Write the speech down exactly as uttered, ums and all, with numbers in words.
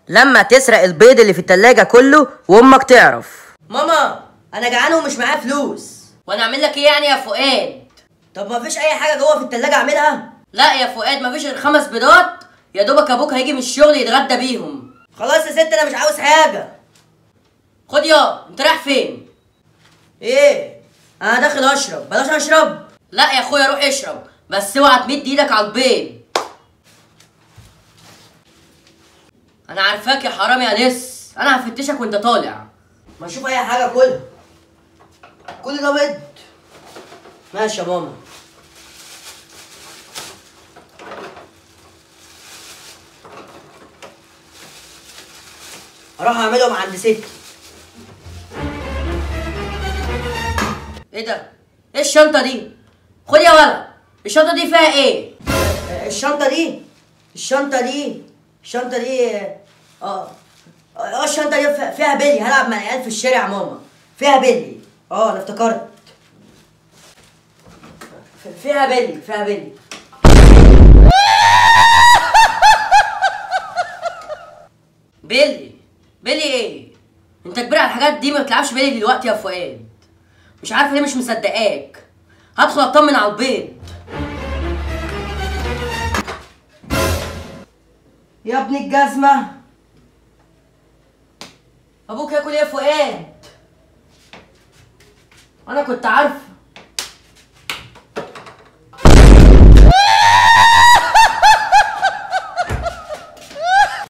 لما تسرق البيض اللي في التلاجة كله وامك تعرف. ماما انا جعان ومش معايا فلوس. وانا اعمل لك ايه يعني يا فؤاد؟ طب ما فيش اي حاجه جوه في التلاجة اعملها؟ لا يا فؤاد، مفيش غير خمس بيضات، يا دوبك ابوك هيجي من الشغل يتغدى بيهم. خلاص يا ست انا مش عاوز حاجه. خد يا، انت رايح فين؟ ايه؟ انا داخل اشرب. بلاش اشرب. لا يا اخويا روح اشرب، بس اوعى تمد ايدك على البيض. انا عارفاك يا حرامي يا لص، انا هفتشك وانت طالع. ما اشوف اي حاجه كلها. كل ده بيض. ماشي يا ماما. اروح اعملهم عند ستي. ايه ده؟ ايه الشنطه دي؟ خد يا ولد، الشنطه دي فيها ايه؟ الشنطه دي الشنطه دي الشنطه دي اه اه الشنطه دي فيها بلي. هلعب مع العيال في الشارع يا ماما. فيها بلي. اه انا افتكرت. فيها بلي فيها بلي. بيلي بيلي ايه؟ انت كبير على الحاجات دي، ما بتلعبش بيلي دلوقتي يا فؤاد. مش عارفه ليه مش مصدقاك. هدخل اطمن على البيض. يا ابن الجزمه. ابوك ياكل ايه يا فؤاد؟ انا كنت عارفه.